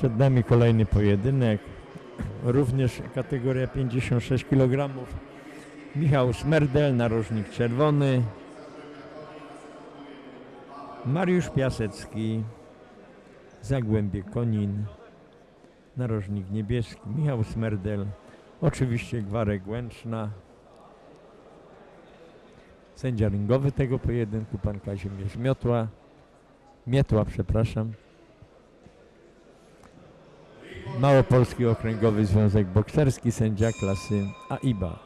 Przed nami kolejny pojedynek, również kategoria 56 kg. Michał Smerdel, narożnik czerwony. Mariusz Piasecki, Zagłębie Konin, narożnik niebieski. Michał Smerdel, oczywiście Gwarek Łęczna. Sędzia ringowy tego pojedynku, pan Kazimierz Mietła, przepraszam. Małopolski Okręgowy Związek Bokserski, sędzia klasy AIBA.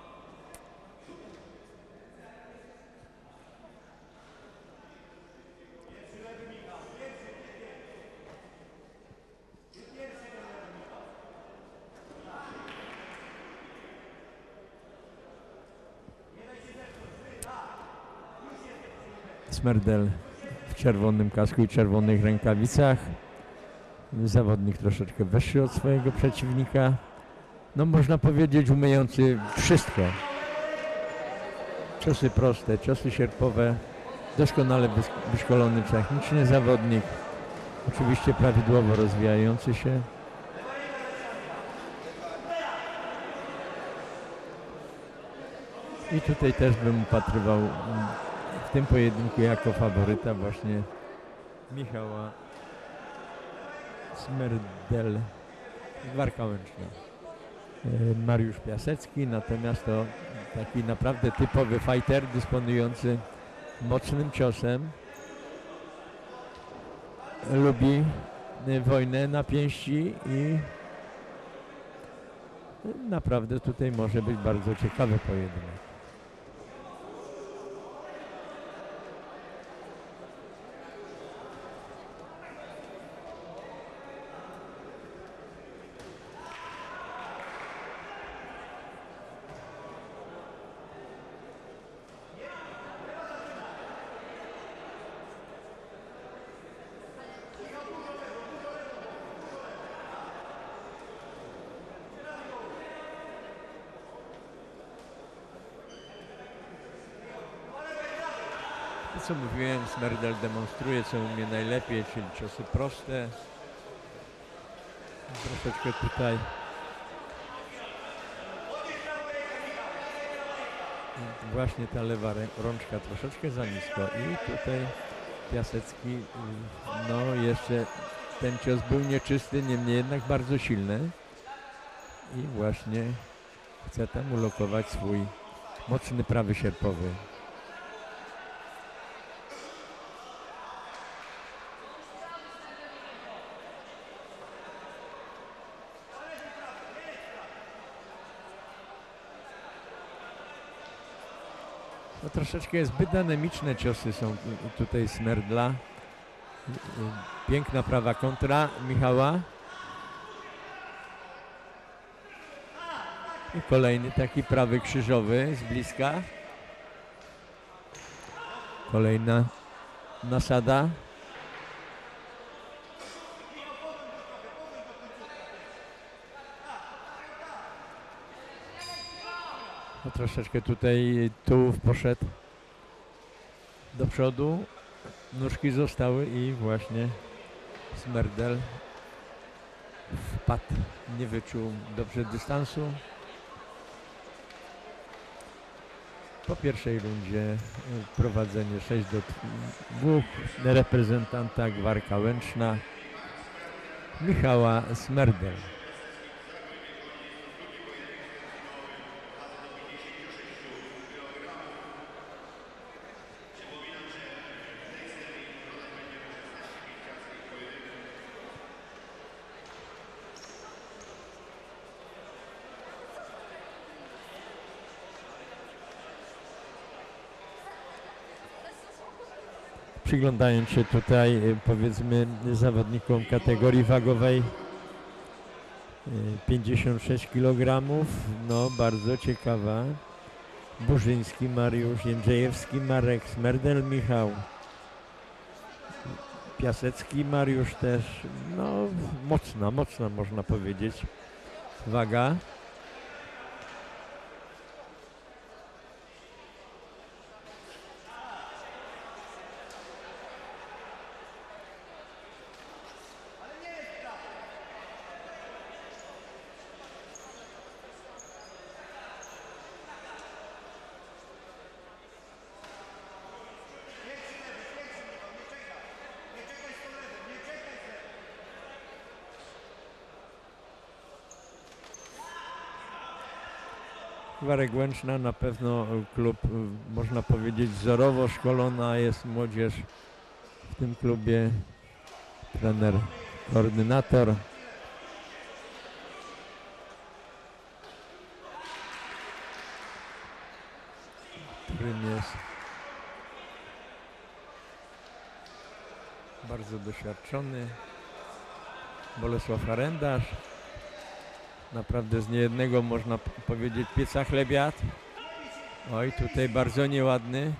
Smerdel w czerwonym kasku i czerwonych rękawicach. Zawodnik troszeczkę wyższy od swojego przeciwnika. No można powiedzieć umiejący wszystko. Ciosy proste, ciosy sierpowe. Doskonale wyszkolony technicznie zawodnik. Oczywiście prawidłowo rozwijający się. I tutaj też bym upatrywał w tym pojedynku jako faworyta właśnie Michała Smerdel, Gwarka Łęczna. Mariusz Piasecki, natomiast to taki naprawdę typowy fighter, dysponujący mocnym ciosem. Lubi wojnę na pięści i naprawdę tutaj może być bardzo ciekawy pojedynek. Co mówiłem, Smerdel demonstruje, co umie najlepiej, czyli ciosy proste. Troszeczkę tutaj właśnie ta lewa rączka troszeczkę za nisko i tutaj Piasecki, no jeszcze ten cios był nieczysty, niemniej jednak bardzo silny i właśnie chce tam ulokować swój mocny prawy sierpowy. No, troszeczkę zbyt dynamiczne ciosy są tutaj Smerdla. Piękna prawa kontra Michała. I kolejny taki prawy krzyżowy z bliska. Kolejna nasada. No, troszeczkę tutaj tułów poszedł do przodu, nóżki zostały i właśnie Smerdel wpadł, nie wyczuł dobrze dystansu. Po pierwszej rundzie prowadzenie 6-2 reprezentanta Gwarka Łęczna Michała Smerdel. Przyglądając się tutaj, powiedzmy, zawodnikom kategorii wagowej 56 kg, no bardzo ciekawa. Burzyński Mariusz, Jędrzejewski Marek, Smerdel Michał, Piasecki Mariusz też, no mocna można powiedzieć waga. Gwarek Łęczna na pewno klub, można powiedzieć, wzorowo szkolona jest młodzież w tym klubie. Trener, koordynator. Którym jest bardzo doświadczony Bolesław Arendarz. Naprawdę z niejednego, można powiedzieć, pieca chlebiat. Oj, tutaj bardzo nieładny.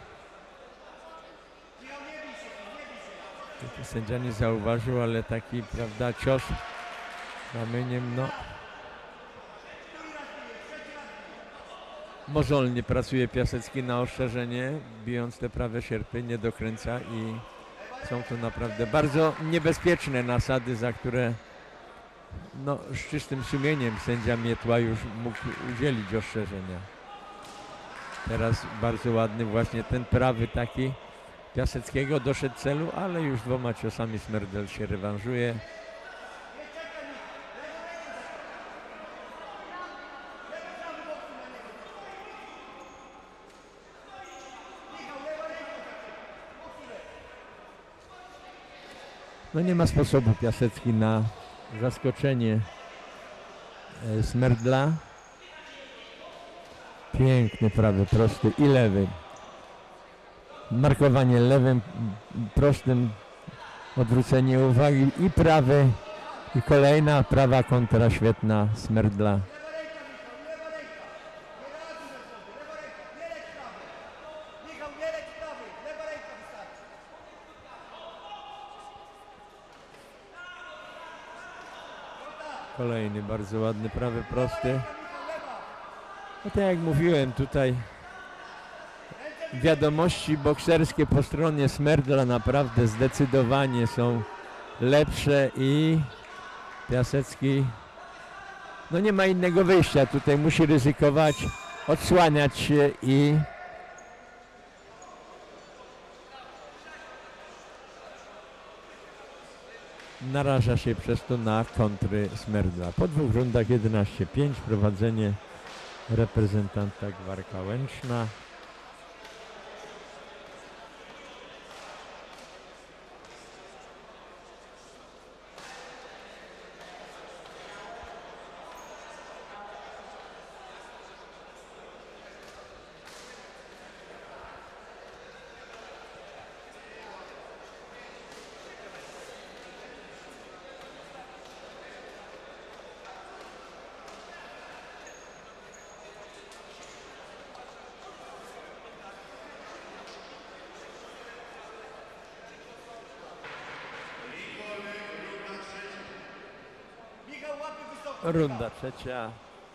Sędzia nie zauważył, ale taki, prawda, cios ramieniem, no. Mozolnie pracuje Piasecki na ostrzeżenie, bijąc te prawe sierpy, nie dokręca i są to naprawdę bardzo niebezpieczne nasady, za które no, z czystym sumieniem sędzia Mietła już mógł udzielić ostrzeżenia. Teraz bardzo ładny właśnie ten prawy taki Piaseckiego, doszedł celu, ale już 2 ciosami Smerdel się rewanżuje. No nie ma sposobu Piasecki na zaskoczenie Smerdla. Piękny prawy, prosty i lewy. Markowanie lewym, prostym, odwrócenie uwagi i prawy. I kolejna prawa kontra świetna Smerdla. Kolejny bardzo ładny prawy prosty. No tak jak mówiłem, tutaj wiadomości bokserskie po stronie Smerdla naprawdę zdecydowanie są lepsze i Piasecki no nie ma innego wyjścia. Tutaj musi ryzykować, odsłaniać się i naraża się przez to na kontry Smerdla. Po 2 rundach 11-5 prowadzenie reprezentanta Gwarka Łęczna. Runda trzecia.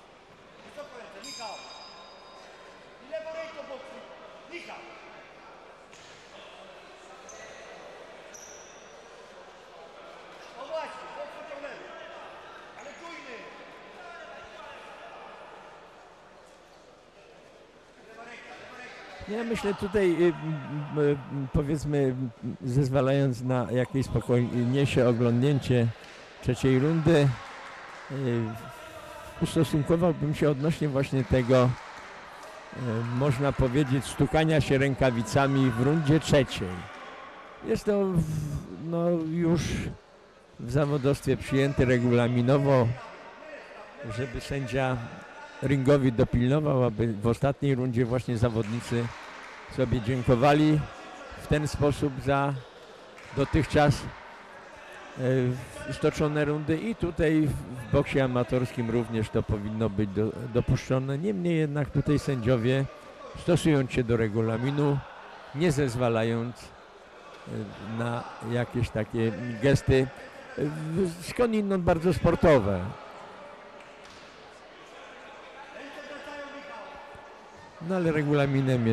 Ja myślę tutaj, powiedzmy, zezwalając na jakieś spokojniejsze oglądnięcie trzeciej rundy, ustosunkowałbym się odnośnie właśnie tego, można powiedzieć, stukania się rękawicami w rundzie trzeciej. Jest to no, już w zawodowstwie przyjęte regulaminowo, żeby sędzia ringowi dopilnował, aby w ostatniej rundzie właśnie zawodnicy sobie dziękowali w ten sposób za dotychczas stoczone rundy i tutaj w boksie amatorskim również to powinno być dopuszczone. Niemniej jednak tutaj sędziowie, stosując się do regulaminu, nie zezwalając na jakieś takie gesty skądinąd bardzo sportowe. No ale regulamin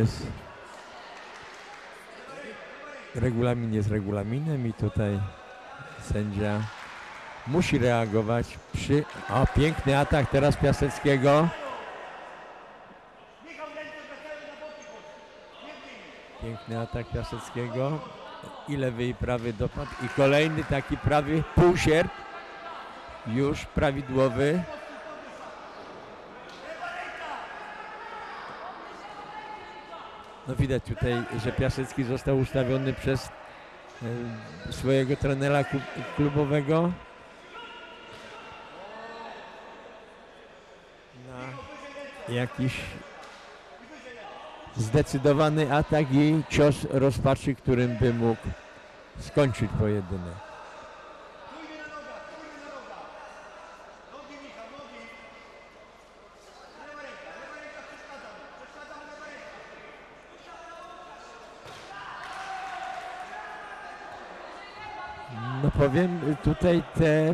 jest regulaminem i tutaj sędzia musi reagować przy... O, piękny atak teraz Piaseckiego. Piękny atak Piaseckiego. I lewy i prawy dopad. I kolejny taki prawy półsierp. Już prawidłowy. No widać tutaj, że Piasecki został ustawiony przez swojego trenera klubowego na jakiś zdecydowany atak i cios rozpaczy, którym by mógł skończyć pojedynek. No powiem, tutaj te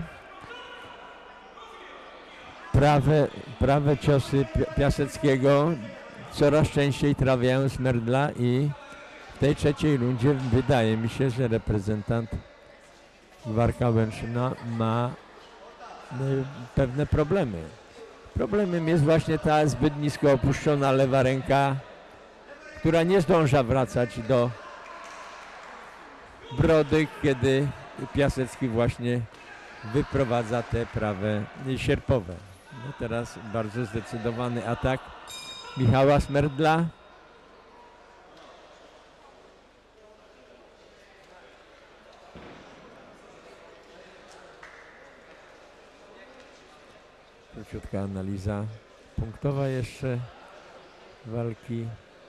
prawe ciosy Piaseckiego coraz częściej trafiają Smerdla i w tej trzeciej rundzie wydaje mi się, że reprezentant Gwarka Łęczyna ma pewne problemy. Problemem jest właśnie ta zbyt nisko opuszczona lewa ręka, która nie zdąża wracać do brody, kiedy Piasecki właśnie wyprowadza te prawe sierpowe. No teraz bardzo zdecydowany atak Michała Smerdla. Króciutka analiza punktowa jeszcze walki.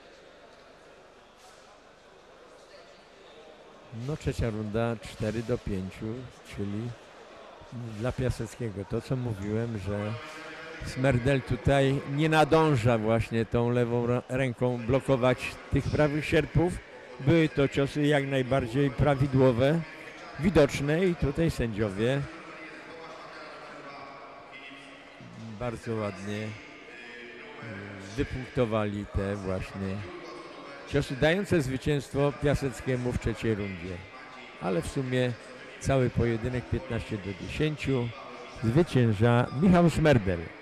No trzecia runda 4-5, czyli dla Piaseckiego. To co mówiłem, że Smerdel tutaj nie nadąża właśnie tą lewą ręką blokować tych prawych sierpów. Były to ciosy jak najbardziej prawidłowe, widoczne i tutaj sędziowie bardzo ładnie wypunktowali te właśnie ciosy dające zwycięstwo Piaseckiemu w trzeciej rundzie. Ale w sumie cały pojedynek 15-10 zwycięża Michał Smerdel.